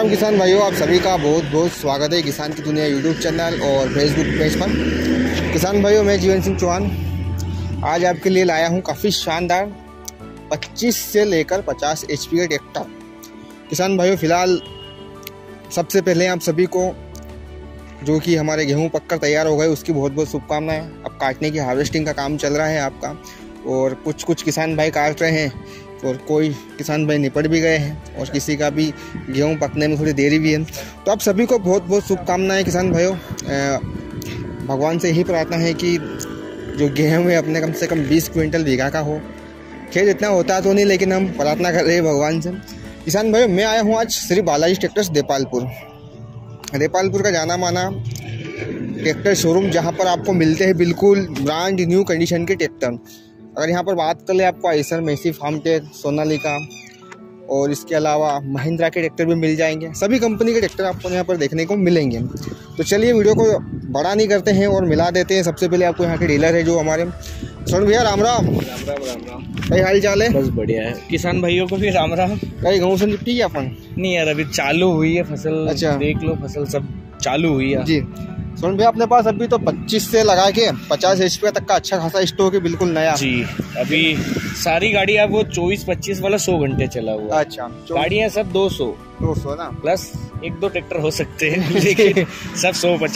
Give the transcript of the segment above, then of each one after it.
किसान भाइयों, आप सभी का बहुत बहुत स्वागत है किसान की दुनिया यूट्यूब चैनल और फेसबुक पेज पर। किसान भाइयों, मैं जीवन सिंह चौहान आज आपके लिए लाया हूं काफ़ी शानदार 25 से लेकर 50 HP का ट्रैक्टर। किसान भाइयों, फ़िलहाल सबसे पहले आप सभी को जो कि हमारे गेहूं पककर तैयार हो गए उसकी बहुत बहुत शुभकामनाएं। अब काटने की हार्वेस्टिंग का काम चल रहा है आपका, और कुछ किसान भाई काट रहे हैं और कोई किसान भाई निपट भी गए हैं और किसी का भी गेहूं पकने में थोड़ी देरी भी है। तो आप सभी को बहुत बहुत शुभकामनाएं किसान भाइयों। भगवान से यही प्रार्थना है कि जो गेहूं है अपने कम से कम 20 क्विंटल बीघा का हो। खैर इतना होता तो नहीं, लेकिन हम प्रार्थना कर रहे हैं भगवान से। किसान भाइयों, मैं आया हूँ आज श्री बालाजी ट्रैक्टर्स देपालपुर का जाना माना ट्रैक्टर शोरूम, जहाँ पर आपको मिलते हैं बिल्कुल ब्रांड न्यू कंडीशन के ट्रैक्टर। अगर यहाँ पर बात कर ले, आपको आइसर, मेसी, फार्मटेक, सोनालिका और इसके अलावा महिंद्रा के ट्रैक्टर भी मिल जाएंगे। सभी कंपनी के ट्रैक्टर आपको यहाँ पर देखने को मिलेंगे। तो चलिए वीडियो को बड़ा नहीं करते हैं और मिला देते हैं। सबसे पहले आपको यहाँ के डीलर है जो हमारे सोन भैया। राम राम। कई हाल चाल है? बस बढ़िया है। किसान भाइयों को भी राम राम। कई गाँव से निपटी है अपन? नहीं यार, अभी चालू हुई है फसल। अच्छा, देख लो, फसल सब चालू हुई है जी। सोन भैया, अपने पास अभी तो 25 से लगा के 50 HP तक का अच्छा खासा स्टॉक है, बिल्कुल नया जी। अभी सारी गाड़ी अब वो 24-25 वाला 100 घंटे चला हुआ। अच्छा, गाड़ियाँ सब 200 ना, प्लस 1-2 ट्रैक्टर हो सकते हैं लेकिन सब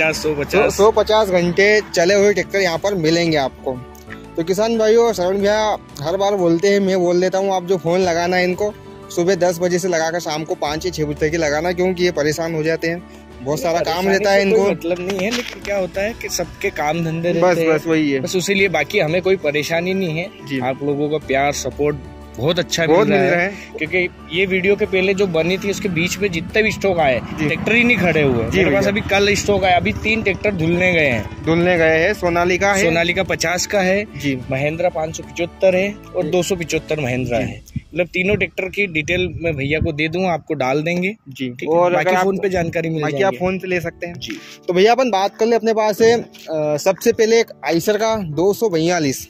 150 घंटे चले हुए ट्रैक्टर यहाँ पर मिलेंगे आपको। तो किसान भाइयों, श्रवण भैया हर बार बोलते हैं, मैं बोल देता हूँ, आप जो फ़ोन लगाना है इनको सुबह 10 बजे से लगाकर शाम को 5 या 6 बजे तक ही लगाना, क्योंकि ये परेशान हो जाते हैं। बहुत सारा काम रहता है इनको। मतलब नहीं है, लेकिन क्या होता है कि सबके काम धंधे रहते बस हैं। बस वही है, बस इसीलिए बाकी हमें कोई परेशानी नहीं है। आप लोगों का प्यार सपोर्ट बहुत अच्छा मिल रहा है, क्योंकि ये वीडियो के पहले जो बनी थी उसके बीच में जितने भी स्टॉक आए, ट्रैक्टर ही नहीं खड़े हुए। मेरे पास अभी कल स्टॉक आया, अभी 3 ट्रैक्टर धुलने गए हैं। सोनालिका 50 का है जी, महिंद्रा 575 है और 275 महिंद्रा है। मतलब तीनों ट्रैक्टर की डिटेल मैं भैया को दे दूंगा, आपको डाल देंगे जी। और बाकी फोन पे जानकारी मिल जाएगी, आप फोन पे ले सकते हैं जी। तो भैया अपन बात कर ले अपने पास है। सबसे पहले एक आइसर का 242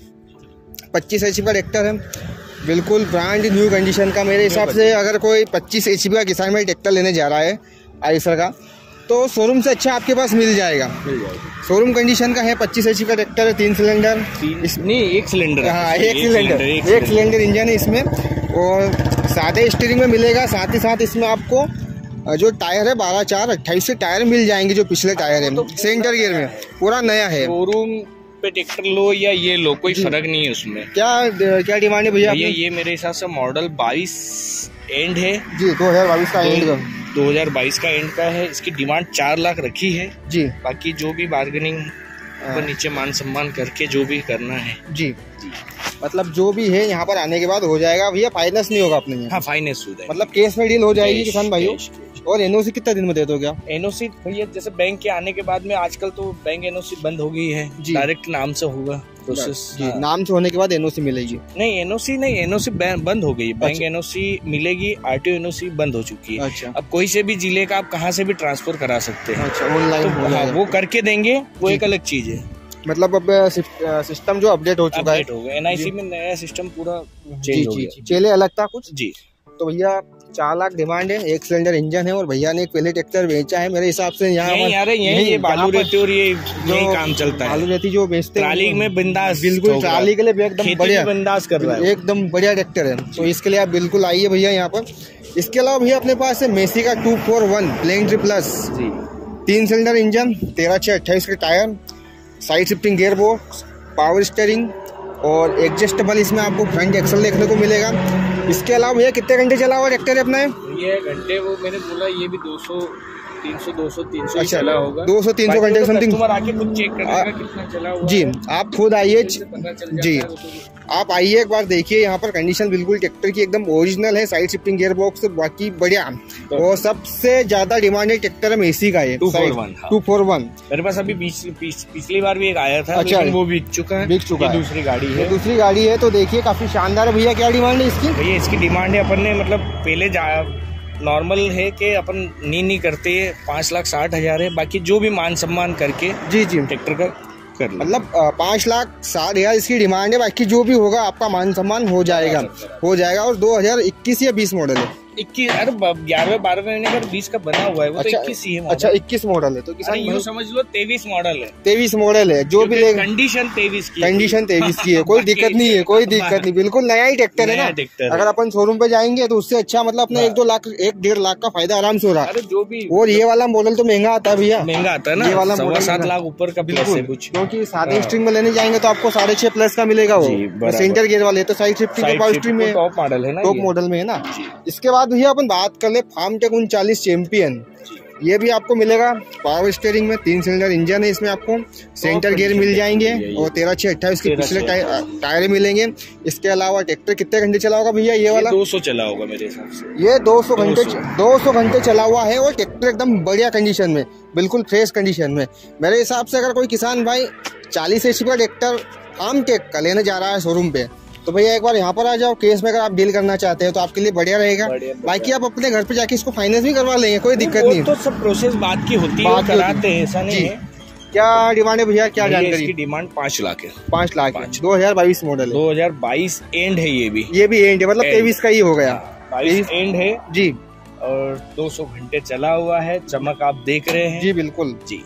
25 HP का ट्रैक्टर है, बिल्कुल ब्रांड न्यू कंडीशन का। मेरे हिसाब से अगर कोई 25 HP का किसान में ट्रैक्टर लेने जा रहा है आइसर का, तो शोरूम से अच्छा आपके पास मिल जाएगा। शोरूम कंडीशन का है, 25 HP का ट्रैक्टर है, 3 सिलेंडर नहीं, 1 सिलेंडर। हाँ, एक सिलेंडर इंजन है इसमें, और सादे स्टीयरिंग में मिलेगा। साथ ही साथ इसमें आपको जो टायर है 12-4 28 से टायर मिल जाएंगे, जो पिछले टायर है सेंटर गियर में, पूरा नया है। शोरूम पे ट्रैक्टर लो या ये लो, कोई फर्क नहीं है उसमें। क्या डिमांड है भैया? ये मेरे हिसाब से मॉडल 22 एंड है जी, 2022 का एंड का 2022 का एंड का है। इसकी डिमांड 4 लाख रखी है जी। बाकी जो भी बार्गेनिंग ऊपर नीचे मान सम्मान करके जो भी करना है जी, मतलब जो भी है यहाँ पर आने के बाद हो जाएगा भैया। फाइनेंस नहीं होगा अपने? हाँ, फाइनेंस हो जाएगा, मतलब केस में डील हो जाएगी किसान भाइयों। और NOC कितना दिन में दे दोगे आप? NOC भैया जैसे बैंक के आने के बाद में, आजकल तो बैंक NOC बंद हो गई है, डायरेक्ट नाम से होगा प्रोसेस जी। नाम से होने के बाद NOC मिलेगी? नहीं, NOC बंद हो गई। बैंक NOC मिलेगी, RTO NOC बंद हो चुकी है। अच्छा। अब कोई से भी जिले का आप कहाँ से भी ट्रांसफर करा सकते हैं। अच्छा, ऑनलाइन वो करके देंगे, वो एक अलग चीज है। मतलब अब सिस्टम जो अपडेट हो चुका है, NIC में नया सिस्टम पूरा चेंज हो गया। चले अलग था कुछ जी। तो भैया 4 लाख डिमांड है, 1 सिलेंडर इंजन है, और भैया ने एक पहले ट्रैक्टर बेचा है मेरे हिसाब से। यहाँ ये बालू रेती और ये काम चलता है। बालू रेती जो बेचते हैं ट्राली में बिंदास, बिल्कुल ट्राली के लिए एकदम बढ़िया बिंदास कर रहा है, एकदम बढ़िया ट्रैक्टर है। तो इसके लिए आप बिल्कुल आइए भैया यहाँ पर। इसके अलावा भैया अपने पास है मेसी का 241 प्लेन ट्रिप्लस, 3 सिलेंडर इंजन, 13/6/28 के tyre, side shifting gear box, power steering और एडजस्टेबल इसमें आपको फ्रंट एक्सल देखने को मिलेगा। इसके अलावा भैया कितने घंटे चला हुआ ट्रैक्टर है अपना? ये घंटे वो मैंने बोला, ये भी 200-300 अच्छा, चला होगा। 200-300 घंटे समथिंग। आके खुद चेक कर लेगा कितना चला हुआ जी। आप खुद आइए जी, आप आइए एक बार देखिए। यहाँ पर कंडीशन बिल्कुल ट्रैक्टर की एकदम ओरिजिनल है, साइड शिफ्टिंग गियर बॉक्स बाकी बढ़िया। और सबसे ज्यादा डिमांडेड ट्रैक्टर है मेसी का है 241। मेरे पास अभी पिछली बार भी एक आया था। अच्छा, वो बिक चुका है। दूसरी गाड़ी है। तो देखिए काफी शानदार है। भैया क्या डिमांड है इसकी? भैया इसकी डिमांड है, अपन ने मतलब पहले नॉर्मल है कि अपन नहीं करते, 5,60,000 है। बाकी जो भी मान सम्मान करके जी ट्रैक्टर का कर, मतलब 5,60,000 इसकी डिमांड है। बाकी जो भी होगा आपका मान सम्मान हो जाएगा। और 2021 या 20 मॉडल है। 21, अरे 11वें महीने का 20 का बना हुआ है वो। अच्छा, तो 21 ही है। अच्छा 21 मॉडल है तो किसान यूँ समझ लो 23 मॉडल है। 23 मॉडल है जो भी कंडीशन 23 की, कंडीशन 23 की है। कोई दिक्कत नहीं है, कोई दिक्कत नहीं, बिल्कुल नया ही ट्रैक्टर है ना। अगर अपन शोरूम पे जाएंगे तो उससे अच्छा मतलब अपना 1-2 लाख 1-1.5 लाख का फायदा आराम से हो रहा है। जो भी, और ये वाला मॉडल तो महंगा आता है भैया, महंगा आता है ना, ये वाला मॉडल 7 लाख ऊपर का बिल्कुल कुछ, क्योंकि सादे स्ट्रिंग में लेने जाएंगे तो आपको 6.5 प्लस का मिलेगा वो सेंटर गियर वाले। तो साइड शिफ्टिंग के पावर स्ट्रिंग में टॉप मॉडल है ना, टॉप मॉडल में है ना। इसके बाद भैया अपन बात कर ले फार्मटेक 39 चैंपियन। ये भी आपको मिलेगा पावर स्टीयरिंग में, 3 सिलेंडर इंजन है इसमें, आपको सेंटर गियर मिल जाएंगे और 13/6/28 के पिछले टायर मिलेंगे। इसके अलावा ट्रैक्टर कितने घंटे चला होगा भैया ये वाला? 200 चला होगा मेरे हिसाब से। ये 200 घंटे चला हुआ है और ट्रैक्टर एकदम बढ़िया कंडीशन में, बिल्कुल फ्रेश कंडीशन में। मेरे हिसाब से अगर कोई किसान भाई 40 HP का ट्रैक्टर फार्मटेक का लेने जा रहा है शोरूम पे तो भैया एक बार यहाँ पर आ जाओ। केस में अगर आप डील करना चाहते हैं तो आपके लिए बढ़िया रहेगा। बाकी आप अपने घर पे जाके इसको फाइनेंस भी करवा लेंगे, कोई दिक्कत नहीं। तो सब प्रोसेस बात की होती है, कराते हैं, ऐसा नहीं है। क्या डिमांड है भैया, क्या जानकारी? इसकी डिमांड 5 लाख है। 5 लाख 2022 मॉडल है। 2022 एंड है ये भी एंड है, मतलब 23 का ही हो गया। 22 एंड है जी। और 200 घंटे चला हुआ है, चमक आप देख रहे हैं जी बिल्कुल जी।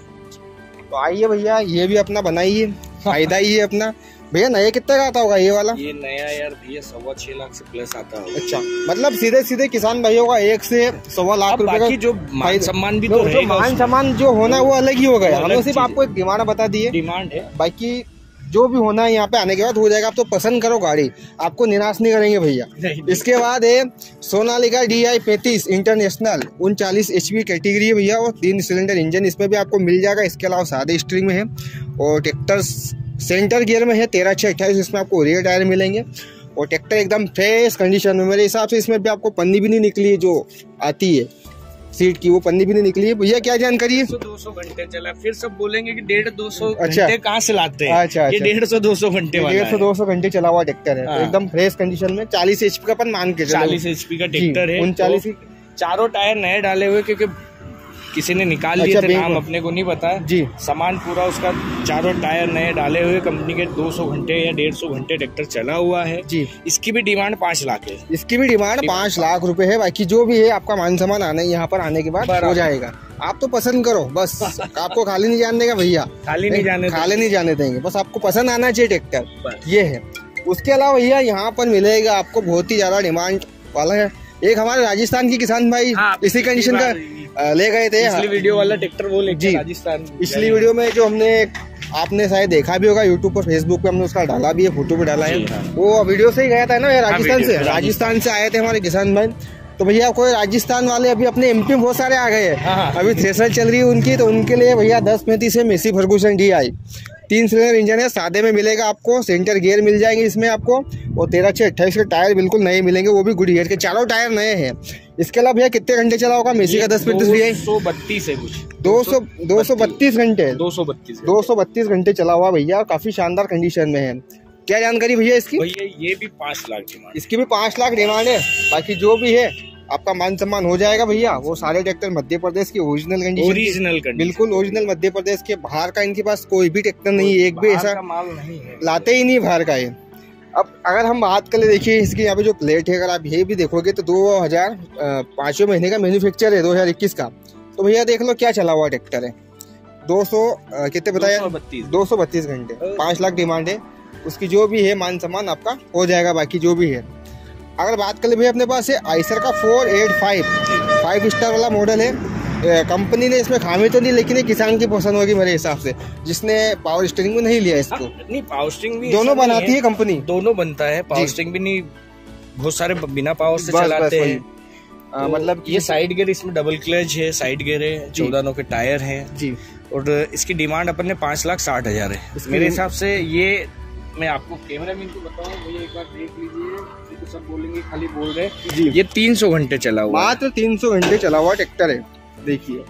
तो आइए भैया, ये भी अपना बनाइए, फायदा ही है अपना। भैया नया कितने का आता होगा ये वाला? ये नया यार भैया 6.25 लाख से प्लस आता होगा। अच्छा, मतलब सीधे किसान भाइयों का 1 से 1.25 लाख रुपए का जो मान सम्मान भी तो रहेगा। मान सम्मान जो होना है वो अलग ही हो गया। हमने सिर्फ आपको एक डिमांड बता दी है, डिमांड है। बाकी जो भी होना है यहाँ पे आने के बाद हो जाएगा। आप तो पसंद करो गाड़ी, आपको निराश नहीं करेंगे भैया। इसके बाद है Sonalika DI 35 international 39 HP category है भैया, और 3 सिलेंडर इंजन इसमें भी आपको मिल जाएगा। इसके अलावा सादे स्टीयरिंग में है और ट्रैक्टर सेंटर गियर में है, 13/6/28 इसमें आपको रियर टायर मिलेंगे और ट्रैक्टर एकदम फ्रेश कंडीशन में। मेरे हिसाब से इसमें भी आपको पन्नी भी नहीं निकली है, जो आती है सीट की वो पन्नी भी नहीं निकली है। भैया क्या जानकारी है? 200 घंटे चला, फिर सब बोलेंगे कि 150-200 घंटे कहाँ से लाते हैं। अच्छा, ये 150-200 घंटे 150-200 घंटे चला हुआ ट्रैक्टर है। तो एकदम फ्रेश कंडीशन में 40 HP का अपन मान के 40 HP का ट्रैक्टर है। 39 चारों टायर नए डाले हुए, क्योंकि किसी ने निकाल लिए थे, नाम अपने को नहीं पता है जी। सामान पूरा उसका, चारों टायर नए डाले हुए, कंपनी के 200 घंटे या 150 घंटे ट्रैक्टर चला हुआ है जी। इसकी भी डिमांड 5 लाख है। इसकी भी डिमांड 5 लाख रुपए है। बाकी जो भी है आपका मान सामान आने यहाँ पर आने के बाद हो जाएगा। आप तो पसंद करो बस, आपको खाली नहीं जाने देगा भैया, खाली नहीं जाने देंगे। बस आपको पसंद आना चाहिए ट्रैक्टर, ये है। उसके अलावा भैया यहाँ पर मिलेगा आपको बहुत ही ज्यादा डिमांड वाला है। एक हमारे राजस्थान के किसान भाई इसी कंडीशन का ले गए थे, पिछली वीडियो वाला ट्रैक्टर वो लेके राजस्थान। पिछली वीडियो में जो हमने, आपने शायद देखा भी होगा यूट्यूब पर, फेसबुक पे हमने उसका डाला भी है, फोटो भी डाला है। वो वीडियो से ही गया था ना, राजस्थान से आए थे हमारे किसान भाई। तो भैया कोई राजस्थान वाले अभी अपने MP में बहुत सारे आ गए हैं। अभी थ्रेशर चल रही है उनकी, तो उनके लिए भैया 10-35 है Massey Ferguson DI 3 cylinder engine है, सादे में मिलेगा आपको। सेंटर गियर मिल जाएंगे इसमें आपको और 13/6/28 के टायर बिल्कुल नए मिलेंगे, वो भी गुड गियर के, चारों टायर नए हैं। इसके अलावा भैया कितने घंटे चला होगा मेसी का 10-35 भी है? 232 है कुछ, 232 घंटे 232 घंटे चला हुआ भैया, काफी शानदार कंडीशन में है। क्या जानकारी भैया इसकी? भैया ये भी 5 लाख डिमांड, इसकी भी 5 लाख डिमांड है। बाकी जो भी है आपका मान सम्मान हो जाएगा भैया। वो सारे ट्रैक्टर मध्य प्रदेश की ओरिजिनल कंडीशन, बिल्कुल ओरिजिनल मध्य प्रदेश के। बाहर का इनके पास कोई भी ट्रैक्टर नहीं है, एक भी ऐसा माल नहीं है, लाते ही नहीं बाहर का ये। अब अगर हम बात कर ले, देखिए इसकी यहाँ पे जो प्लेट है, अगर आप ये भी देखोगे तो 2005वें महीने का मैन्युफैक्चर है, 2021 का। तो भैया देख लो क्या चला हुआ ट्रैक्टर है। 200 कितने बताया? 232 घंटे, 5 लाख डिमांड है। उसकी जो भी है मान सम्मान आपका हो जाएगा। बाकी जो भी है, अगर बात कर ले भैया, अपने पास है आइसर का 485 5 स्टार वाला मॉडल है। कंपनी ने इसमें खामी तो नहीं, लेकिन ये किसान की पसंद होगी मेरे हिसाब से, जिसने पावर स्टीयरिंग में नहीं लिया इसको। नहीं, पावर स्टीयरिंग भी दोनों बनाती है कंपनी, दोनों बनता है। पावर स्टीयरिंग भी नहीं, बहुत सारे बिना पावर से चलाते हैं। तो मतलब ये साइड गियर, इसमें डबल क्लच है, साइड गियर है, 14 नौ के टायर है जी। और इसकी डिमांड अपन ने 5,60,000 है। मेरे हिसाब से ये, मैं आपको कैमरा मैन को बताऊं भैया, एक बार देख लीजिए, तो सब बोलेंगे खाली बोल रहे जी। ये 300 घंटे चला हुआ, मात्र 300 घंटे चला हुआ ट्रैक्टर है। देखिए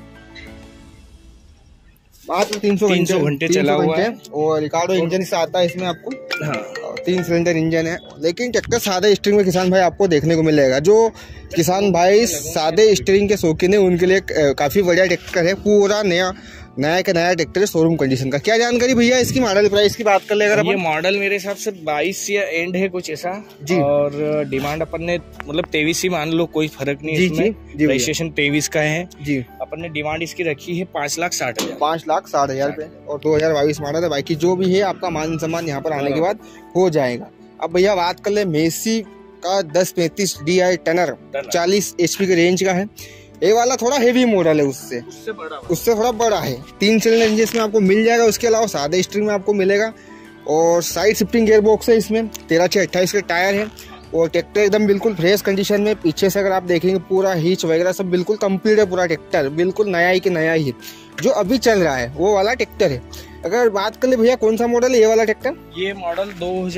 मात्र 300 घंटे चला हुआ है और रिकार्डो इंजन से आता है इसमें आपको। 3 सिलेंडर इंजन है, लेकिन ट्रैक्टर सादा स्टीयरिंग में किसान भाई आपको देखने को मिलेगा। जो किसान भाई सादे स्टीयरिंग के शौकीन है, उनके लिए काफी बढ़िया ट्रैक्टर है, पूरा नया का नया ट्रैक्टर है, शोरूम कंडीशन का। क्या जानकारी भैया इसकी मॉडल प्राइस की बात कर ले अगर ये मॉडल मेरे हिसाब से 22 या एंड है कुछ ऐसा जी। और डिमांड अपन ने मतलब 23 ही मान लो, कोई फर्क नहीं इसमें। रजिस्ट्रेशन 23 का है जी। अपन ने डिमांड इसकी रखी है 5,60,000 5,60,000 रुपए और 2022 मॉडल है। बाकी जो भी है आपका मान सम्मान यहाँ पर आने के बाद हो जाएगा। अब भैया बात कर ले मेसी का 1035 DI टनर 40 HP के रेंज का है। ये वाला थोड़ा हेवी मॉडल है, उससे थोड़ा बड़ा है। 3 सिलेंडर इंजन इसमें आपको मिल जाएगा। उसके अलावा सादे स्टीयरिंग में आपको मिलेगा और साइड शिफ्टिंग गियर बॉक्स है इसमें। 13/6/28 के टायर है और ट्रैक्टर एकदम बिल्कुल फ्रेश कंडीशन में। पीछे से अगर आप देखेंगे पूरा हीच वगैरह सब बिल्कुल कंप्लीट है, पूरा ट्रैक्टर बिल्कुल नया ही कि नया ही। जो अभी चल रहा है वो वाला ट्रैक्टर है। अगर बात कर ले भैया कौन सा मॉडल है ये वाला ट्रैक्टर? ये मॉडल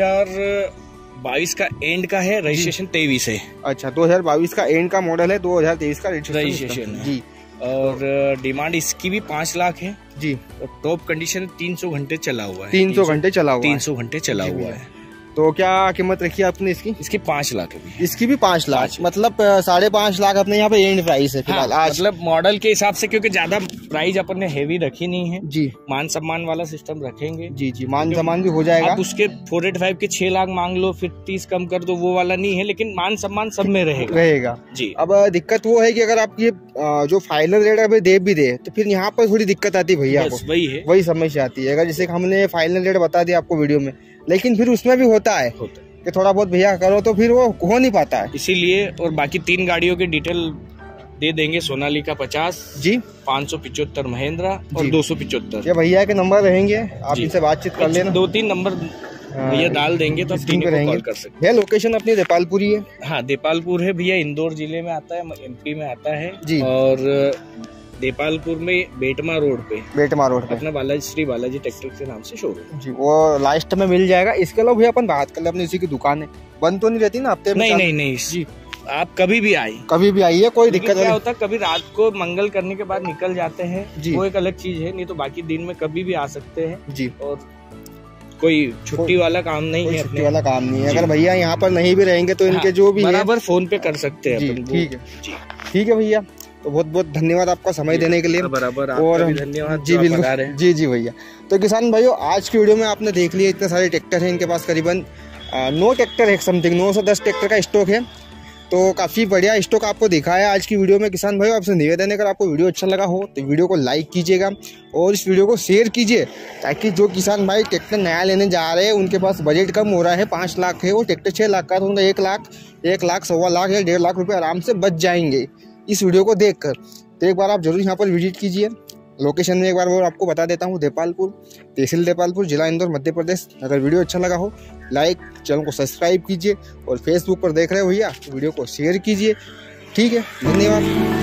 2022 का एंड का है, रजिस्ट्रेशन 23 है। अच्छा, 2022 का एंड का मॉडल है, 2023 का रजिस्ट्रेशन है जी। और डिमांड इसकी भी 5 लाख है जी। और टॉप कंडीशन 300 घंटे चला हुआ है। 300 घंटे चला हुआ है। 300 घंटे चला हुआ है। तो क्या कीमत रखी है आपने इसकी? इसकी 5 लाख है। इसकी भी 5 लाख, मतलब 5.5 लाख अपने यहाँ पे एंड प्राइस है फिलहाल। हाँ, मतलब मॉडल के हिसाब से, क्योंकि ज्यादा प्राइस अपन ने हेवी रखी नहीं है जी। मान सम्मान वाला सिस्टम रखेंगे जी जी, मान सम्मान भी हो जाएगा। अब उसके 485 के 6 लाख मांग लो, फिर 30 कम कर दो, वो वाला नहीं है, लेकिन मान सम्मान सब में रहेगा जी। अब दिक्कत वो है कि अगर आप ये जो फाइनल रेट अभी दे भी दे तो फिर यहाँ पर थोड़ी दिक्कत आती है भैया, वही समस्या आती है। अगर जैसे हमने फाइनल रेट बता दिया आपको वीडियो में, लेकिन फिर उसमें भी होता है कि थोड़ा बहुत भैया करो तो फिर वो हो नहीं पाता है। इसीलिए और बाकी 3 गाड़ियों के डिटेल दे देंगे। सोनालिका 50 जी, 575 महिंद्रा और 275। ये भैया के नंबर रहेंगे, आप इनसे बातचीत कर लेना। 2-3 नंबर भैया डाल देंगे तो आप तीन को कॉल कर सकते हैं। लोकेशन अपनी देपालपुर ही है। हाँ, देपालपुर है भैया, इंदौर जिले में आता है, MP में आता है जी। और देपालपुर में बेटमा रोड पे अपना बालाजी श्री बालाजी ट्रैक्टर के नाम से शोरूम जी, वो लास्ट में मिल जाएगा। इसके अलावा भैया अपन बात कर ले, अपनी इसी की दुकान है, बंद तो नहीं रहती ना हफ्ते में? नहीं जी, आप कभी भी आइए, कोई दिक्कत नहीं। क्या होता है, कभी रात को मंगल करने के बाद निकल जाते हैं जी, वो एक अलग चीज है, नहीं तो बाकी दिन में कभी भी आ सकते हैं जी। और कोई छुट्टी वाला काम नहीं है, छुट्टी वाला काम नहीं है। अगर भैया यहाँ पर नहीं भी रहेंगे तो इनके जो भी बराबर फोन पे कर सकते हैं। ठीक है भैया, तो बहुत बहुत धन्यवाद आपका समय देने के लिए। बराबर, और धन्यवाद जी बिल्कुल जी भैया। तो किसान भाइयों, आज की वीडियो में आपने देख लिया इतने सारे ट्रैक्टर हैं इनके पास, करीबन 9 ट्रैक्टर है, समथिंग 9 से 10 ट्रैक्टर का स्टॉक है। तो काफ़ी बढ़िया स्टॉक आपको दिखाया आज की वीडियो में। किसान भाइयों, आपसे निवेदन है, अगर आपको वीडियो अच्छा लगा हो तो वीडियो को लाइक कीजिएगा और इस वीडियो को शेयर कीजिए, ताकि जो किसान भाई ट्रैक्टर नया लेने जा रहे हैं, उनके पास बजट कम हो रहा है, 5 लाख है, वो ट्रैक्टर 6 लाख का, तो उनका 1 लाख 1.25 लाख या 1.5 लाख रुपये आराम से बच जाएंगे इस वीडियो को देखकर। तो एक बार आप जरूर यहाँ पर विजिट कीजिए। लोकेशन में एक बार वो आपको बता देता हूँ, देपालपुर, तहसील देपालपुर, जिला इंदौर, मध्य प्रदेश। अगर वीडियो अच्छा लगा हो, लाइक, चैनल को सब्सक्राइब कीजिए और फेसबुक पर देख रहे हो भैया तो वीडियो को शेयर कीजिए। ठीक है, धन्यवाद।